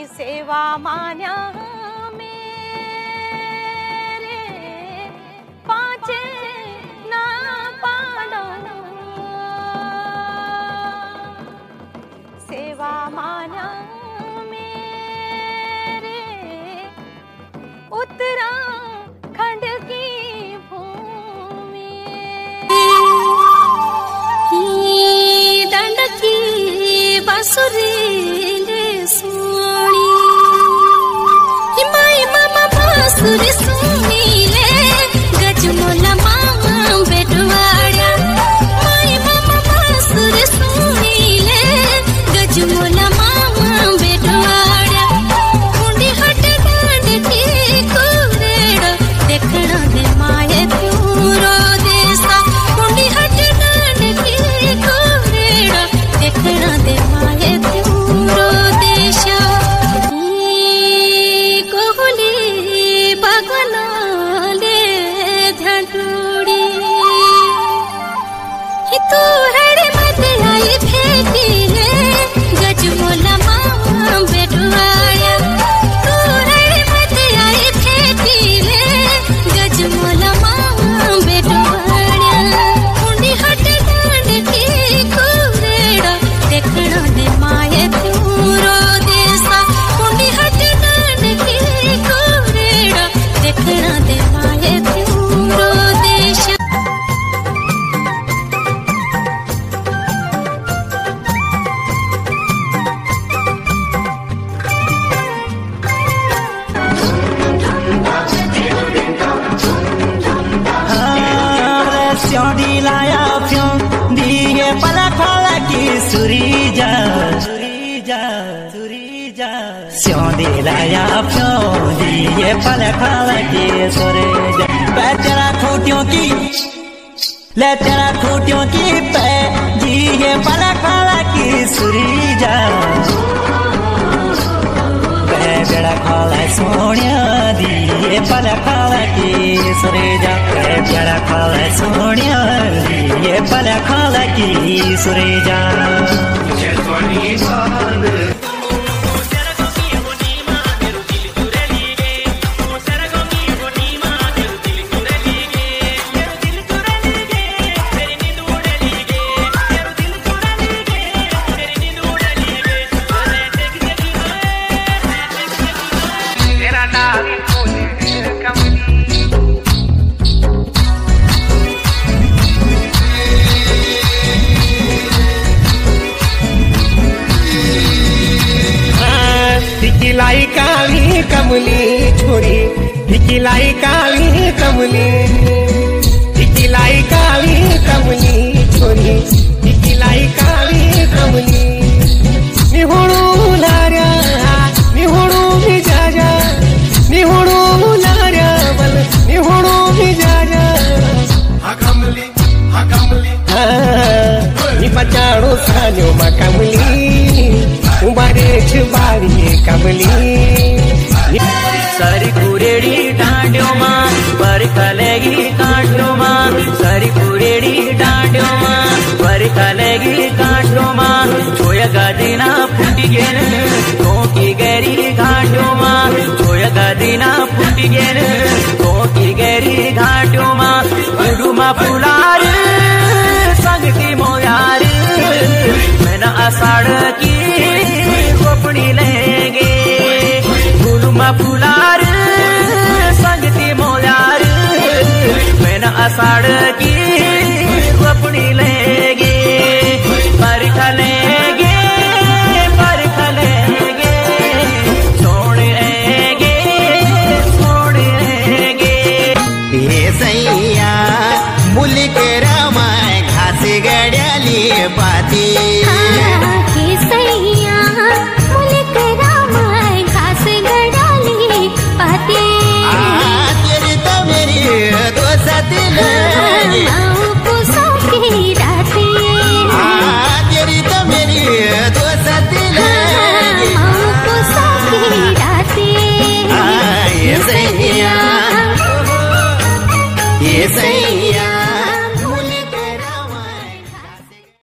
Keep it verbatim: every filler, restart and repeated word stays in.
सेवा मान्या पाचे ना पाडो सेवा मान्या मेरे उत्तराखंड की भूमि दंड की बांसुरी ले सोनी माई मामा बांसुरी सुनी ले गजमोला मामा बेटवाड़ा माई मामा बांसुरी सुनी ले गजमोला मामा बेटवाड़ा कुंडी हट डांड की कुरेड़ देखना दे माए पूरो देसा कुंडी हट डांड की कुरेड़ देखना दे माए पूरो देशा कोहली बगना ले झंडूड़ी तू हड़े मत आई फेंकी ले गजमोला मामा बेटवाड़ा तू हड़े मत आई फेंकी ले गजमोला मामा बेटवाड़ा कुंडी हट डांड की कुरेड़ा देखना दे माए पूरो देसा कुंडी हट डांड की कुरेड़ा देखना दे माए पूरो देशा स्योंदी लाया फ्यों दिए पला खाला की सुरीजा सुरीजा सुरीजा स्योंदी लाया फ्यों दिए पला खाला की सुरीजा पै तेरा खूटियों की ले तेरा खूटियों की पै दिए पला खाला की सुरीजा बेड़ा खाला सोनिया दिए पला खाला की सुरेजा बेड़ा खाला सोनिया दिए पला खाला की सुरेजा हिकिलाई काली कमली छोरी हिकिलाई काली कमली हिकिलाई काली कमली छोरी हिकिलाई काली कमली निहोड़ू लार्या निहोड़ू मिजाजा निहोड़ू लार्या बल निहोड़ू मिजाजा हा कमली हा कमली नि पचाड़ो सान्यो मा कमली उबारे छुबारी कमली सरी कुरेड़ी डांडियो मां पर कलेगी काटो मां सरी कुरेड़ी डांडियो मां पर कलेगी काटो मां छोया गदीना फुटी गेन तो की गैरी घाटो मां छोया गदीना फुटी गेन तो की गैरी घाटो मां उडुमा फुलार संगती मोयार मैना आषाढ़ की रोपनी लेंगे फूलुमा फुलार संगती मोयार मैना आषाढ़ की रोपनी लेंगे बरखा लेंगे बरखा लेंगे छोड़ेंगे छोड़ेंगे ये सैया मुल्क रामाय घास गड्याली पाती